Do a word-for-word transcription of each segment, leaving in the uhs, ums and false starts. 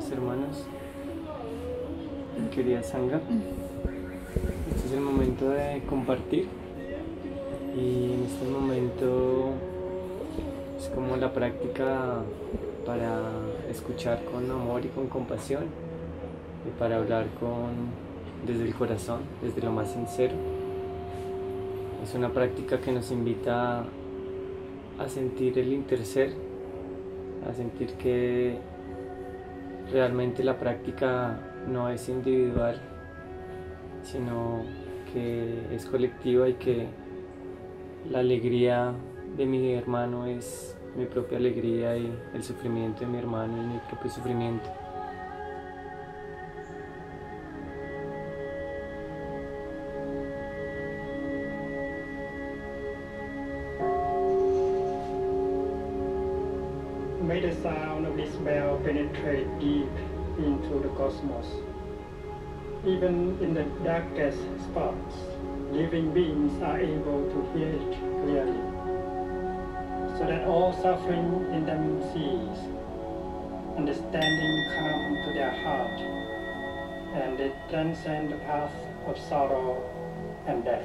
queridos hermanos, querida Sangha. Este es el momento de compartir y en este momento es como la práctica para escuchar con amor y con compasión y para hablar con, desde el corazón, desde lo más sincero. Es una práctica que nos invita a sentir el interser, a sentir que realmente la práctica no es individual, sino que es colectiva y que la alegría de mi hermano es mi propia alegría y el sufrimiento de mi hermano es mi propio sufrimiento. May the sound of this bell penetrate deep into the cosmos. Even in the darkest spots, living beings are able to hear it clearly, so that all suffering in them cease, understanding come to their heart, and they transcend the path of sorrow and death.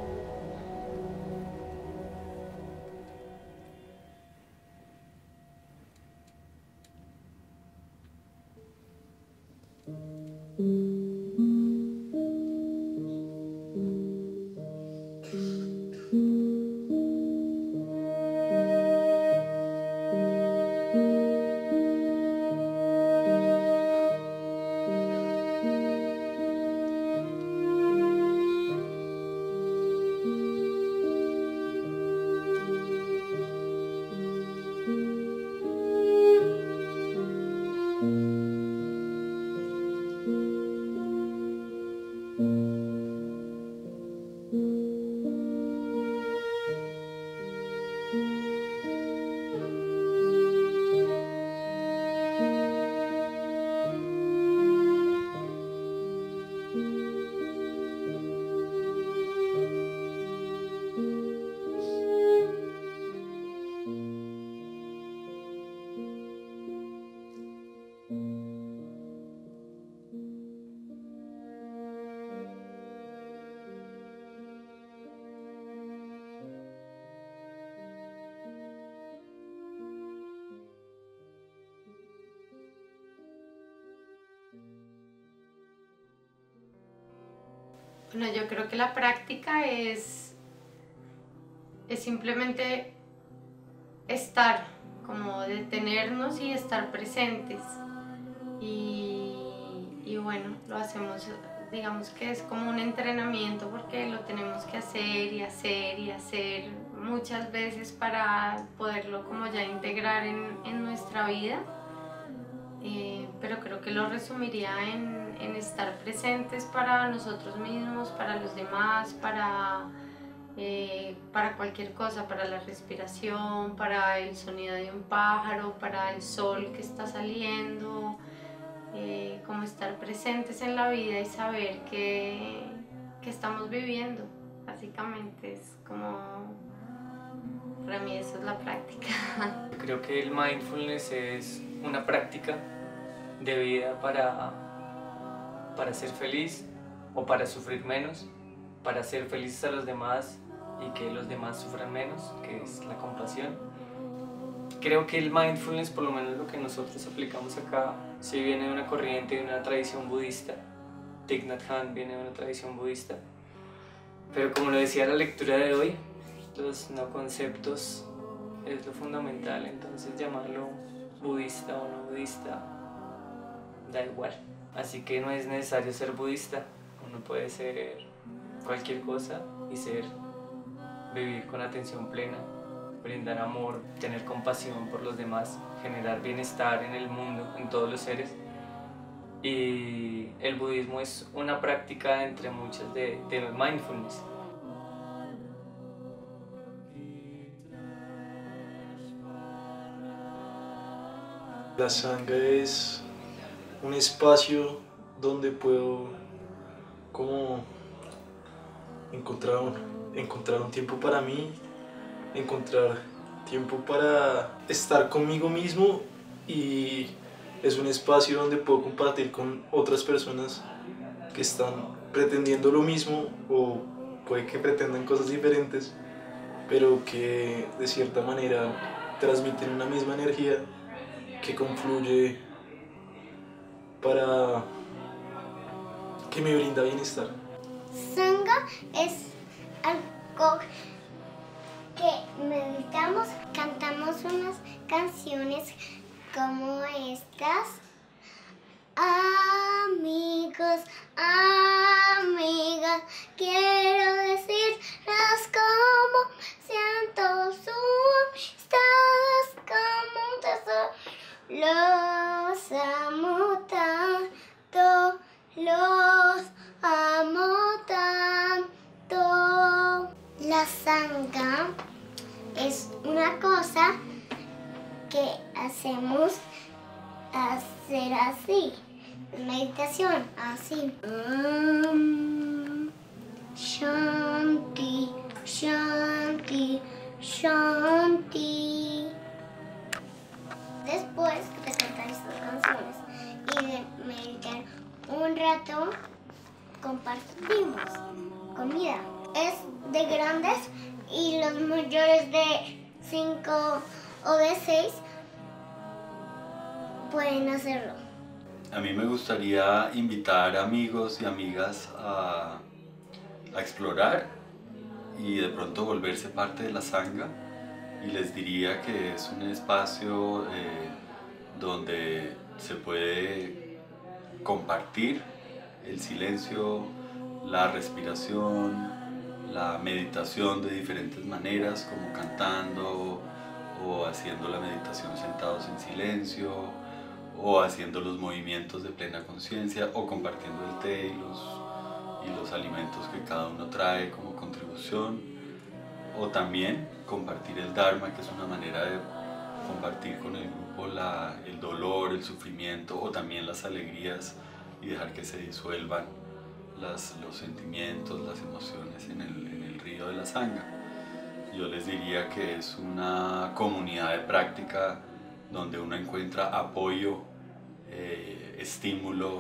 Bueno, yo creo que la práctica es, es simplemente estar, como detenernos y estar presentes. Y, y bueno, lo hacemos, digamos que es como un entrenamiento porque lo tenemos que hacer y hacer y hacer muchas veces para poderlo como ya integrar en, en nuestra vida. Eh, pero creo que lo resumiría en, en estar presentes para nosotros mismos, para los demás, para, eh, para cualquier cosa, para la respiración, para el sonido de un pájaro, para el sol que está saliendo, eh, como estar presentes en la vida y saber que, que estamos viviendo. Básicamente es como, para mí eso es la práctica. Creo que el mindfulness es una práctica de vida para, para ser feliz o para sufrir menos, para ser felices a los demás y que los demás sufran menos, que es la compasión. Creo que el mindfulness, por lo menos lo que nosotros aplicamos acá, sí viene de una corriente, de una tradición budista. Thich Nhat Hanh viene de una tradición budista. Pero como lo decía la lectura de hoy, los no conceptos es lo fundamental, entonces llamarlo budista o no budista da igual. Así que no es necesario ser budista, uno puede ser cualquier cosa y ser, vivir con atención plena, brindar amor, tener compasión por los demás, generar bienestar en el mundo, en todos los seres. Y el budismo es una práctica entre muchas de, de mindfulness. La Sangha es un espacio donde puedo como encontrar un, encontrar un tiempo para mí, encontrar tiempo para estar conmigo mismo y es un espacio donde puedo compartir con otras personas que están pretendiendo lo mismo o puede que pretendan cosas diferentes, pero que de cierta manera transmiten una misma energía que confluye para que me brinda bienestar. Sangha es algo que meditamos, cantamos unas canciones como estas. Amigos, amigas, quiero decirles cómo siento su amistad como un tesoro. Los amo tanto, los amo tanto. La sangha es una cosa que hacemos hacer así, meditación, así. Um, shanti, shanti, shanti. Después de cantar estas canciones y de meditar un rato, compartimos comida. Es de grandes y los mayores de cinco o de seis pueden hacerlo. A mí me gustaría invitar amigos y amigas a, a explorar y de pronto volverse parte de la sangha, y les diría que es un espacio eh, donde se puede compartir el silencio, la respiración, la meditación de diferentes maneras, como cantando o haciendo la meditación sentados en silencio, o haciendo los movimientos de plena conciencia, o compartiendo el té y los, y los alimentos que cada uno trae como contribución, o también compartir el Dharma, que es una manera de compartir con el grupo la, el dolor, el sufrimiento, o también las alegrías, y dejar que se disuelvan las, los sentimientos, las emociones en el, en el río de la sangha. Yo les diría que es una comunidad de práctica donde uno encuentra apoyo, eh, estímulo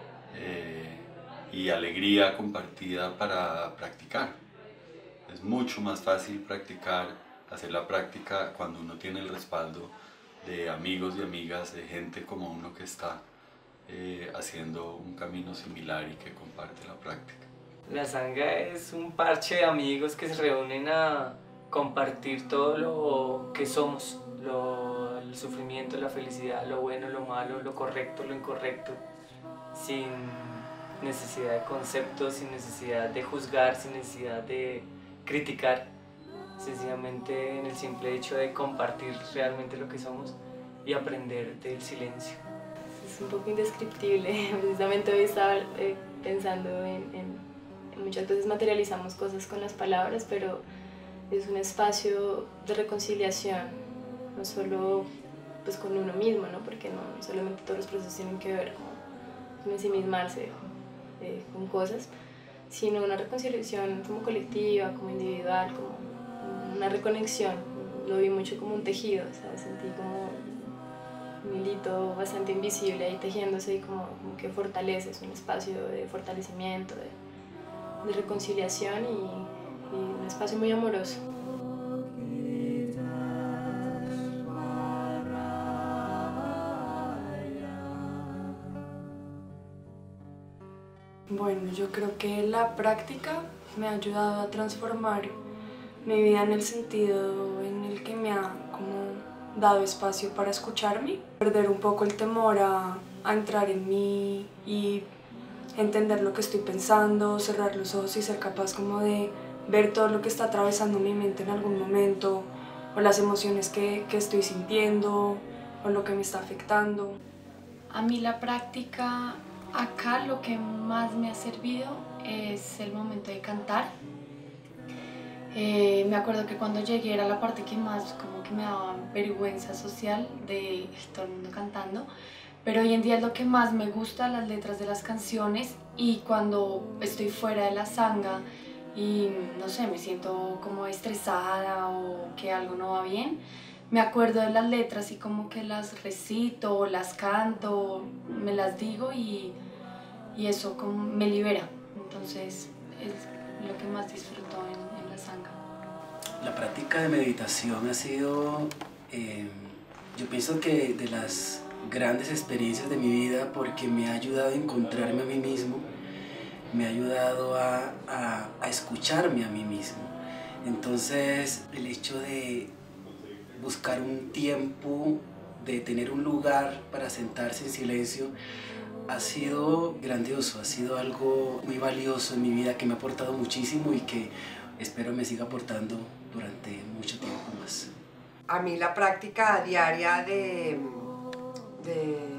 eh, y alegría compartida para practicar. Es mucho más fácil practicar, hacer la práctica cuando uno tiene el respaldo de amigos y amigas, de gente como uno que está eh, haciendo un camino similar y que comparte la práctica. La sangha es un parche de amigos que se reúnen a compartir todo lo que somos, lo, el sufrimiento, la felicidad, lo bueno, lo malo, lo correcto, lo incorrecto, sin necesidad de conceptos, sin necesidad de juzgar, sin necesidad de criticar, sencillamente en el simple hecho de compartir realmente lo que somos y aprender del silencio. Es un poco indescriptible. Precisamente hoy estaba eh, pensando en, en, en muchas veces materializamos cosas con las palabras, pero es un espacio de reconciliación, no solo pues, con uno mismo, ¿no? Porque no solamente todos los procesos tienen que ver con, con ensimismarse eh, con cosas, sino una reconciliación como colectiva, como individual, como una reconexión. Lo vi mucho como un tejido, ¿sabes? Sentí como un hilito bastante invisible ahí tejiéndose y como, como que fortalece, es un espacio de fortalecimiento, de, de reconciliación y, y un espacio muy amoroso. Bueno, yo creo que la práctica me ha ayudado a transformar mi vida en el sentido en el que me ha como dado espacio para escucharme, perder un poco el temor a, a entrar en mí y entender lo que estoy pensando, cerrar los ojos y ser capaz como de ver todo lo que está atravesando mi mente en algún momento, o las emociones que, que estoy sintiendo, o lo que me está afectando. A mí la práctica acá lo que más me ha servido es el momento de cantar. Eh, me acuerdo que cuando llegué era la parte que más como que me daba vergüenza social de todo el mundo cantando, pero hoy en día es lo que más me gusta, las letras de las canciones, y cuando estoy fuera de la sangha y no sé, me siento como estresada o que algo no va bien, me acuerdo de las letras y como que las recito, las canto, me las digo y, y eso como me libera. Entonces es lo que más disfruto en, en la Sangha. La práctica de meditación ha sido, eh, yo pienso que de las grandes experiencias de mi vida, porque me ha ayudado a encontrarme a mí mismo, me ha ayudado a, a, a escucharme a mí mismo. Entonces el hecho de buscar un tiempo, de tener un lugar para sentarse en silencio, ha sido grandioso, ha sido algo muy valioso en mi vida que me ha aportado muchísimo y que espero me siga aportando durante mucho tiempo más. A mí la práctica diaria de, de,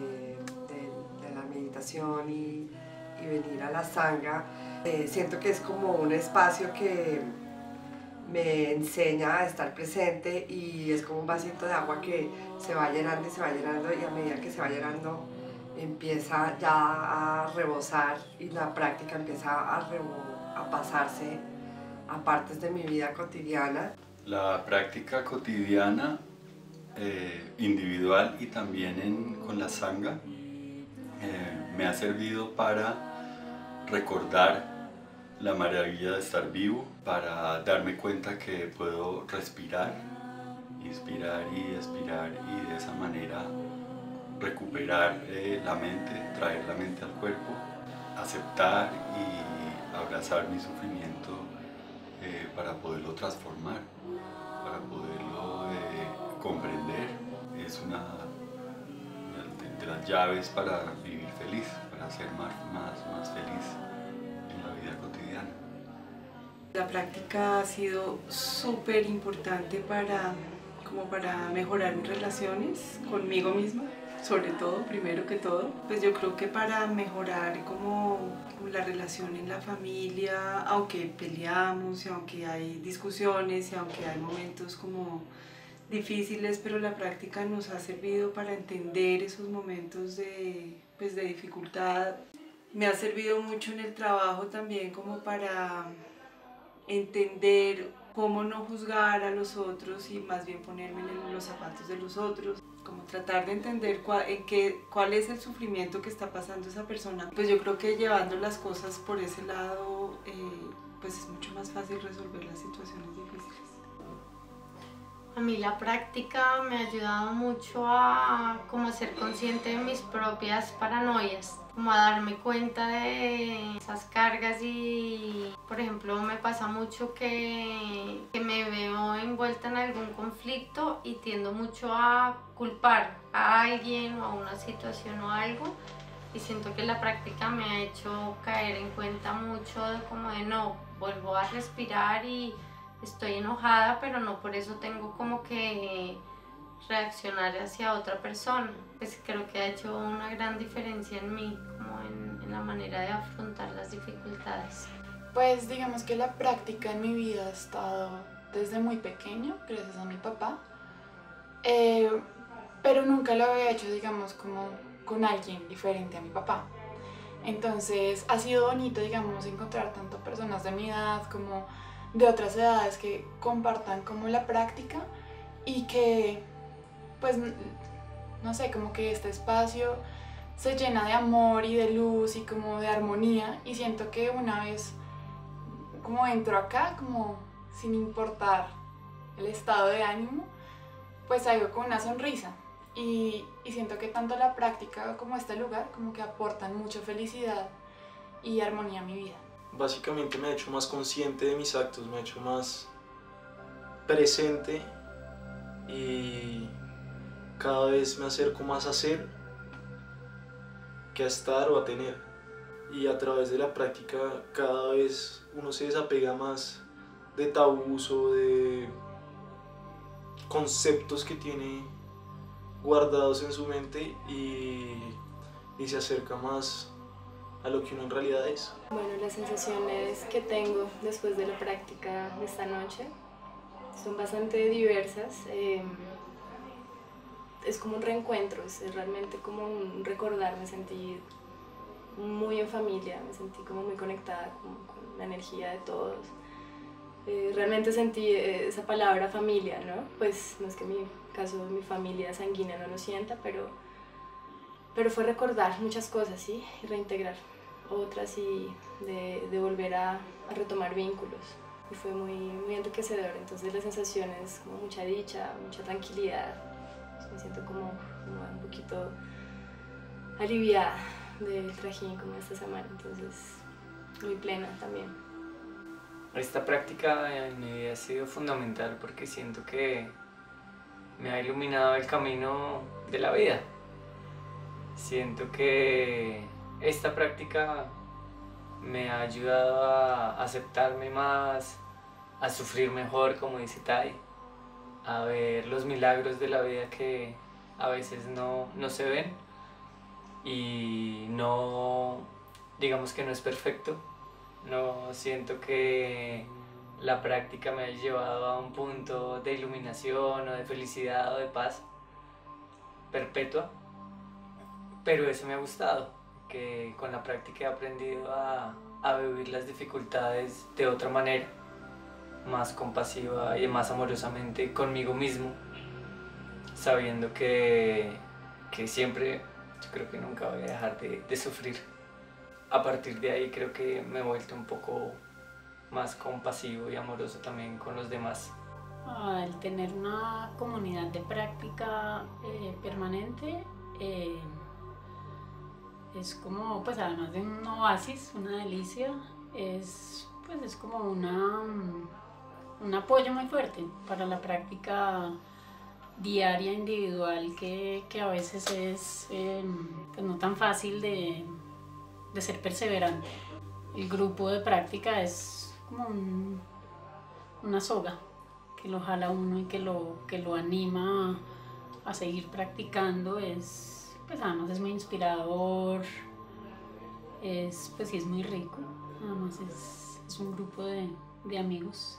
de, de la meditación y, y venir a la Sangha, eh, siento que es como un espacio que me enseña a estar presente y es como un vasito de agua que se va llenando y se va llenando y a medida que se va llenando empieza ya a rebosar y la práctica empieza a, a pasarse a partes de mi vida cotidiana. La práctica cotidiana, eh, individual y también en, con la Sangha, eh, me ha servido para recordar la maravilla de estar vivo, para darme cuenta que puedo respirar, inspirar y expirar y de esa manera recuperar eh, la mente, traer la mente al cuerpo, aceptar y abrazar mi sufrimiento eh, para poderlo transformar, para poderlo eh, comprender. Es una de, de las llaves para vivir feliz, para ser más, más, más feliz en la vida cotidiana. La práctica ha sido súper importante para, como para mejorar mis relaciones conmigo misma, sobre todo, primero que todo. Pues yo creo que para mejorar como, como la relación en la familia, aunque peleamos y aunque hay discusiones y aunque hay momentos como difíciles, pero la práctica nos ha servido para entender esos momentos de, pues de dificultad. Me ha servido mucho en el trabajo también como para entender cómo no juzgar a los otros y más bien ponerme en los zapatos de los otros, como tratar de entender cuál, en qué, cuál es el sufrimiento que está pasando esa persona. Pues yo creo que llevando las cosas por ese lado, eh, pues es mucho más fácil resolver las situaciones difíciles. A mí la práctica me ha ayudado mucho a como a ser consciente de mis propias paranoias, como a darme cuenta de esas cargas y, por ejemplo, me pasa mucho que, que me veo envuelta en algún conflicto y tiendo mucho a culpar a alguien o a una situación o algo y siento que la práctica me ha hecho caer en cuenta mucho de como de no, vuelvo a respirar y estoy enojada, pero no por eso tengo como que reaccionar hacia otra persona. Pues creo que ha hecho una gran diferencia en mí, como en, en la manera de afrontar las dificultades. Pues digamos que la práctica en mi vida ha estado desde muy pequeño, gracias a mi papá, eh, pero nunca lo había hecho, digamos, como con alguien diferente a mi papá. Entonces ha sido bonito, digamos, encontrar tanto personas de mi edad como de otras edades que compartan como la práctica y que, pues, no sé, como que este espacio se llena de amor y de luz y como de armonía y siento que una vez como entro acá, como sin importar el estado de ánimo, pues salgo con una sonrisa y, y siento que tanto la práctica como este lugar como que aportan mucha felicidad y armonía a mi vida. Básicamente me ha hecho más consciente de mis actos, me ha hecho más presente y cada vez me acerco más a ser que a estar o a tener. Y a través de la práctica cada vez uno se desapega más de tabús o de conceptos que tiene guardados en su mente y, y se acerca más a lo que uno en realidad es. Bueno, las sensaciones que tengo después de la práctica de esta noche son bastante diversas. Eh, es como un reencuentro, es realmente como un recordar, me sentí muy en familia, me sentí como muy conectada con, con la energía de todos. eh, realmente sentí eh, esa palabra familia, ¿no? Pues no es que en mi caso mi familia sanguínea no lo sienta, pero, pero fue recordar muchas cosas, ¿sí? Y reintegrar otras y de, de volver a, a retomar vínculos. Y fue muy, muy enriquecedor, entonces la sensación es como mucha dicha, mucha tranquilidad. Me siento como, como un poquito aliviada del trajín como esta semana, entonces muy plena también. Esta práctica en mi vida ha sido fundamental porque siento que me ha iluminado el camino de la vida. Siento que esta práctica me ha ayudado a aceptarme más, a sufrir mejor, como dice Tai, a ver los milagros de la vida que a veces no, no se ven y no, digamos que no es perfecto. No siento que la práctica me haya llevado a un punto de iluminación o de felicidad o de paz perpetua, pero eso me ha gustado, que con la práctica he aprendido a, a vivir las dificultades de otra manera, más compasiva y más amorosamente conmigo mismo, sabiendo que, que siempre, yo creo que nunca voy a dejar de, de sufrir. A partir de ahí creo que me he vuelto un poco más compasivo y amoroso también con los demás. Al tener una comunidad de práctica eh, permanente, eh, es como, pues además de un oasis, una delicia, es, pues es como una, un apoyo muy fuerte para la práctica diaria, individual, que, que a veces es eh, pues no tan fácil de, de ser perseverante. El grupo de práctica es como un, una soga que lo jala uno y que lo, que lo anima a seguir practicando. Es, pues además es muy inspirador, es, pues sí es muy rico, además es, es un grupo de, de amigos.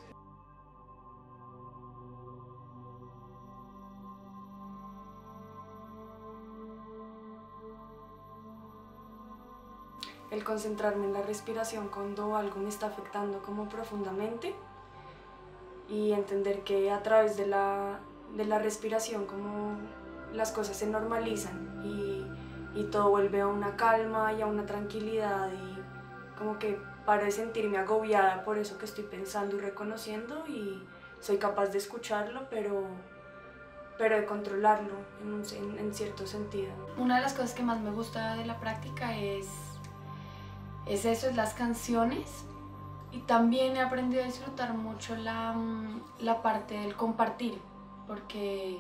El concentrarme en la respiración cuando algo me está afectando como profundamente y entender que a través de la, de la respiración como las cosas se normalizan y, y todo vuelve a una calma y a una tranquilidad y como que paro de sentirme agobiada por eso que estoy pensando y reconociendo y soy capaz de escucharlo, pero, pero de controlarlo en, un, en, en cierto sentido. Una de las cosas que más me gusta de la práctica es Es eso, es las canciones, y también he aprendido a disfrutar mucho la, la parte del compartir, porque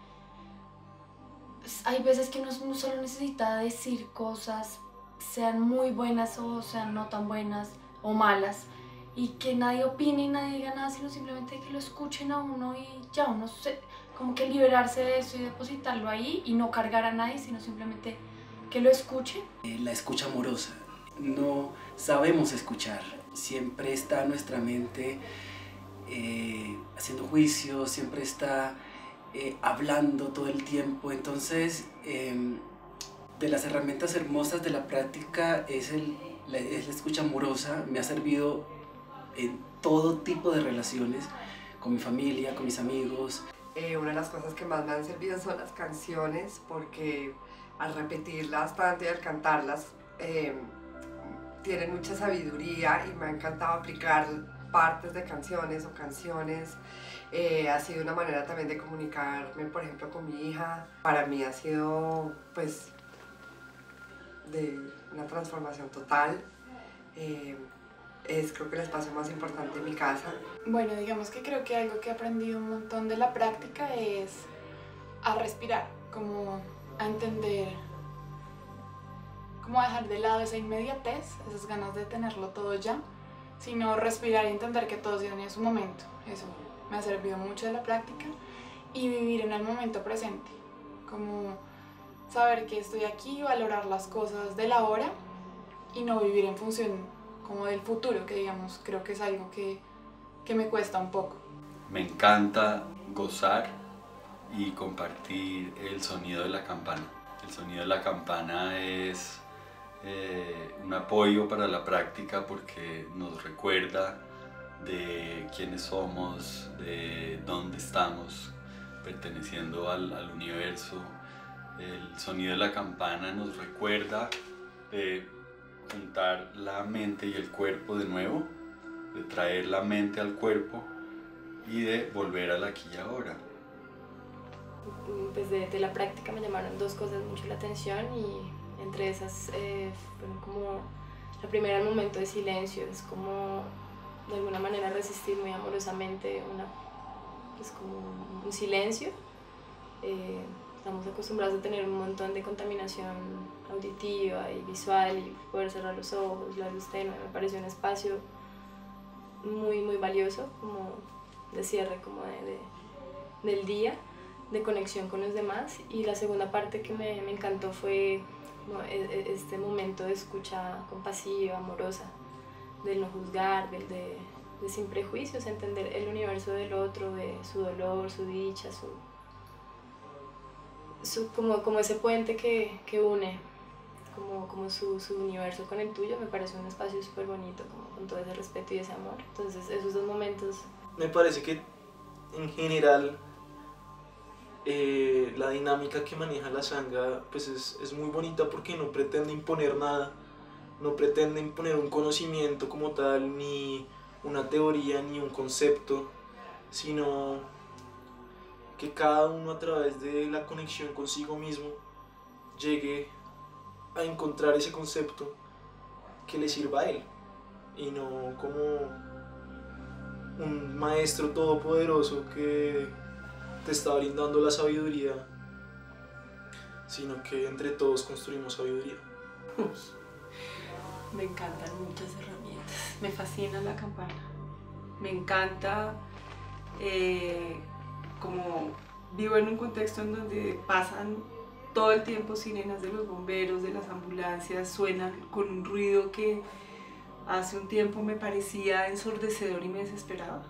hay veces que uno no solo necesita decir cosas, sean muy buenas o sean no tan buenas o malas, y que nadie opine y nadie diga nada, sino simplemente que lo escuchen a uno y ya, uno se, como que liberarse de eso y depositarlo ahí y no cargar a nadie, sino simplemente que lo escuchen. La escucha amorosa. No sabemos escuchar, siempre está nuestra mente eh, haciendo juicios, siempre está eh, hablando todo el tiempo. Entonces, eh, de las herramientas hermosas de la práctica es, el, la, es la escucha amorosa. Me ha servido en todo tipo de relaciones, con mi familia, con mis amigos. Eh, una de las cosas que más me han servido son las canciones, porque al repetirlas tanto y al cantarlas, eh, tienen mucha sabiduría y me ha encantado aplicar partes de canciones o canciones. Eh, ha sido una manera también de comunicarme, por ejemplo, con mi hija. Para mí ha sido, pues, de una transformación total. Eh, es creo que el espacio más importante de mi casa. Bueno, digamos que creo que algo que he aprendido un montón de la práctica es a respirar, como a entender, como dejar de lado esa inmediatez, esas ganas de tenerlo todo ya, sino respirar y entender que todo tiene su momento. Eso me ha servido mucho de la práctica, y vivir en el momento presente, como saber que estoy aquí, valorar las cosas de la hora y no vivir en función como del futuro, que digamos creo que es algo que, que me cuesta un poco. Me encanta gozar y compartir el sonido de la campana. El sonido de la campana es Eh, un apoyo para la práctica porque nos recuerda de quiénes somos, de dónde estamos, perteneciendo al, al universo. El sonido de la campana nos recuerda de juntar la mente y el cuerpo de nuevo, de traer la mente al cuerpo y de volver al aquí y ahora. Pues de, de la práctica me llamaron dos cosas mucho la atención, y entre esas eh, fueron como la primera, el momento de silencio. Es como de alguna manera resistir muy amorosamente una, pues como un silencio. Eh, estamos acostumbrados a tener un montón de contaminación auditiva y visual, y poder cerrar los ojos, la luz tenue. Me pareció un espacio muy muy valioso, como de cierre como de, de, del día, de conexión con los demás. Y la segunda parte que me, me encantó fue como este momento de escucha compasiva, amorosa, del no juzgar, del de, de sin prejuicios, entender el universo del otro, de su dolor, su dicha, su, su, como, como ese puente que, que une como, como su, su universo con el tuyo. Me parece un espacio súper bonito, como con todo ese respeto y ese amor. Entonces esos dos momentos... Me parece que en general eh, la dinámica que maneja la sangha pues es, es muy bonita, porque no pretende imponer nada, no pretende imponer un conocimiento como tal, ni una teoría, ni un concepto, sino que cada uno a través de la conexión consigo mismo llegue a encontrar ese concepto que le sirva a él, y no como un maestro todopoderoso que te está brindando la sabiduría, sino que entre todos construimos sabiduría. Me encantan muchas herramientas, me fascina la campana, me encanta eh, como vivo en un contexto en donde pasan todo el tiempo sirenas de los bomberos, de las ambulancias, suenan con un ruido que hace un tiempo me parecía ensordecedor y me desesperaba.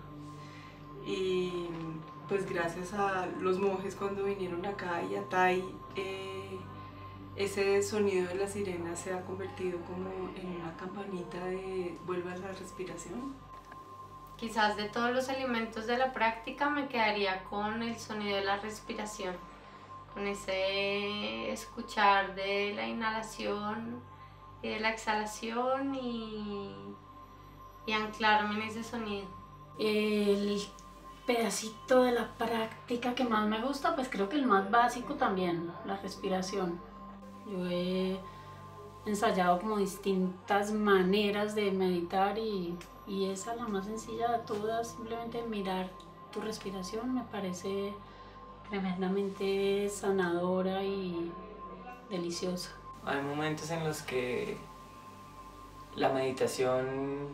Y pues gracias a los monjes cuando vinieron acá y a Tai, eh, ese sonido de la sirena se ha convertido como en una campanita de vuelve a la respiración. Quizás de todos los elementos de la práctica me quedaría con el sonido de la respiración, con ese escuchar de la inhalación y de la exhalación, y, y anclarme en ese sonido. El pedacito de la práctica que más me gusta, pues creo que el más básico también, la respiración. Yo he ensayado como distintas maneras de meditar, y, y esa, la más sencilla de todas, simplemente mirar tu respiración, me parece tremendamente sanadora y deliciosa. Hay momentos en los que la meditación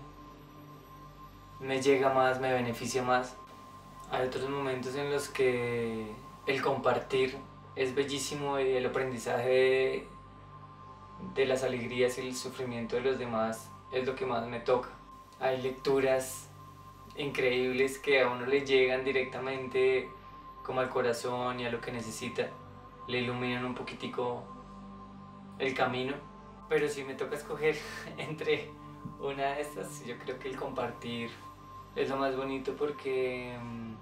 me llega más, me beneficia más. Hay otros momentos en los que el compartir es bellísimo, y el aprendizaje de, de las alegrías y el sufrimiento de los demás es lo que más me toca. Hay lecturas increíbles que a uno le llegan directamente como al corazón y a lo que necesita, le iluminan un poquitico el camino. Pero si me toca escoger entre una de estas, yo creo que el compartir es lo más bonito, porque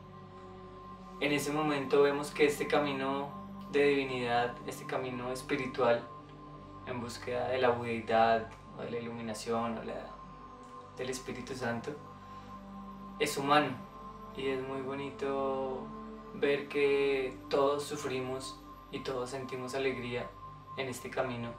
en ese momento vemos que este camino de divinidad, este camino espiritual en búsqueda de la budeidad o de la iluminación o la, del Espíritu Santo, es humano, y es muy bonito ver que todos sufrimos y todos sentimos alegría en este camino,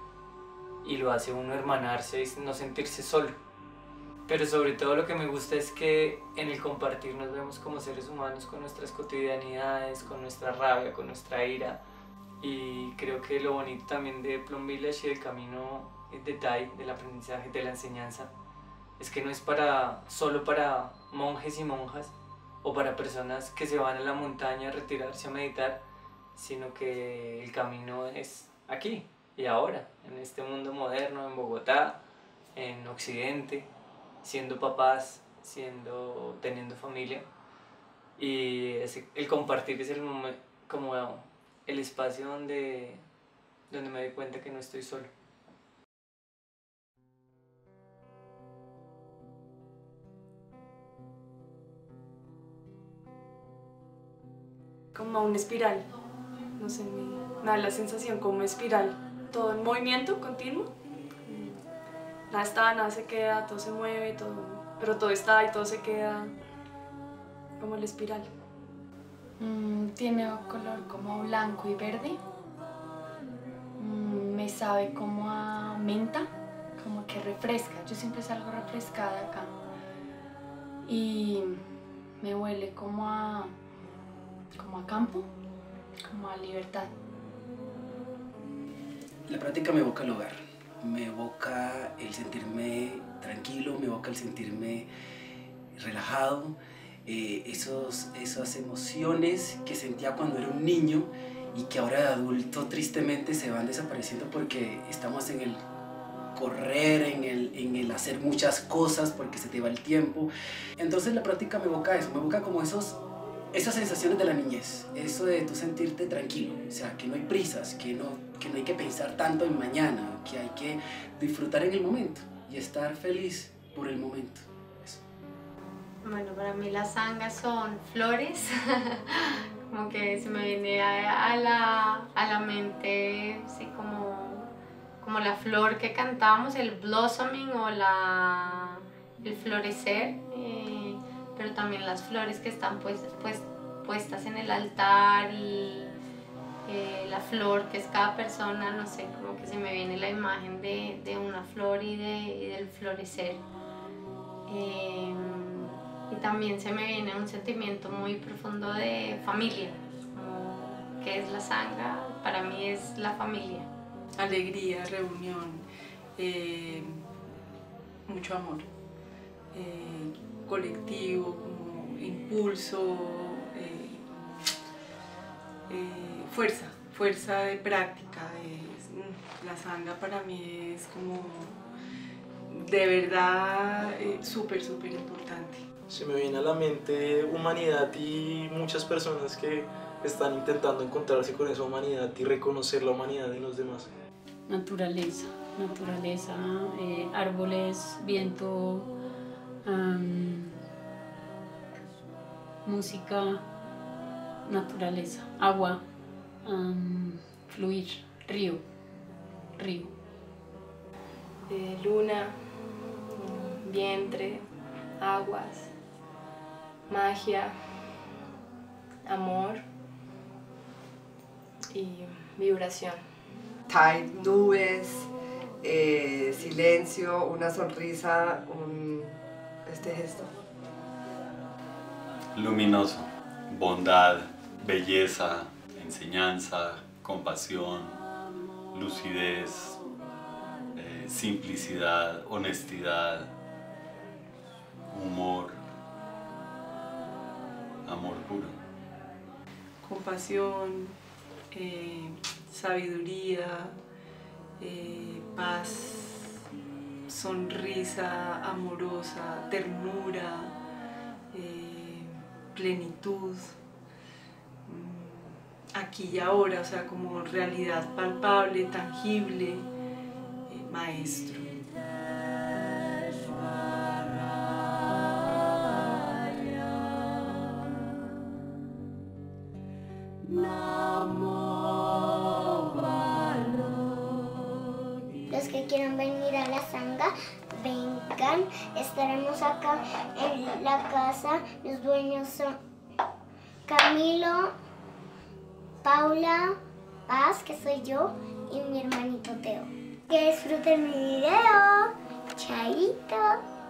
y lo hace uno hermanarse y no sentirse solo. Pero sobre todo lo que me gusta es que en el compartir nos vemos como seres humanos, con nuestras cotidianidades, con nuestra rabia, con nuestra ira. Y creo que lo bonito también de Plum Village y del camino de Tai, del aprendizaje, de la enseñanza, es que no es para, solo para monjes y monjas o para personas que se van a la montaña a retirarse a meditar, sino que el camino es aquí y ahora, en este mundo moderno, en Bogotá, en Occidente, siendo papás, siendo, teniendo familia. Y ese, el compartir es el momento, como el espacio donde, donde me doy cuenta que no estoy solo. como una espiral, no sé, me, me da la sensación como espiral, todo en movimiento continuo, nada está, nada se queda, todo se mueve, todo, pero todo está y todo se queda, como la espiral. Mm, tiene un color como blanco y verde, mm, me sabe como a menta, como que refresca, yo siempre salgo refrescada acá y me huele como a, como a campo, como a libertad. La práctica me evoca el hogar, me evoca el sentirme tranquilo, me evoca el sentirme relajado, eh, esos, esas emociones que sentía cuando era un niño y que ahora de adulto tristemente se van desapareciendo porque estamos en el correr, en el, en el hacer muchas cosas porque se te va el tiempo. Entonces la práctica me evoca eso, me evoca como esos, esas sensaciones de la niñez, eso de tú sentirte tranquilo, o sea, que no hay prisas, que no, que no hay que pensar tanto en mañana, que hay que disfrutar en el momento y estar feliz por el momento. Eso. Bueno, para mí las sangas son flores, como que se me viene a, a, la, a la mente, sí, como como la flor que cantamos, el blossoming o la, el florecer, eh, pero también las flores que están pues, pues, puestas en el altar y eh, la flor que es cada persona, no sé, como que se me viene la imagen de, de una flor y, de, y del florecer. Eh, y también se me viene un sentimiento muy profundo de familia, como que es la sanga, para mí es la familia. Alegría, reunión, eh, mucho amor, eh, colectivo, como impulso, eh, eh, fuerza, fuerza de práctica. Es, la sanga para mí es como de verdad eh, súper, súper importante. Se me viene a la mente humanidad y muchas personas que están intentando encontrarse con esa humanidad y reconocer la humanidad en los demás. Naturaleza, naturaleza, eh, árboles, viento, um, música, naturaleza, agua, um, fluir, río, río. Eh, luna, vientre, aguas, magia, amor y vibración. Tide, nubes, eh, silencio, una sonrisa, un, este gesto. Luminoso, bondad, belleza, enseñanza, compasión, lucidez, eh, simplicidad, honestidad, humor, amor puro. Compasión, eh, sabiduría, eh, paz, sonrisa amorosa, ternura, eh, plenitud, aquí y ahora, o sea, como realidad palpable, tangible, eh, maestro. Los que quieran venir a la sanga, vengan. Estaremos acá en la casa. Los dueños son Camilo, Paula, Paz, que soy yo, y mi hermanito Teo. Que disfruten mi video. Chaito.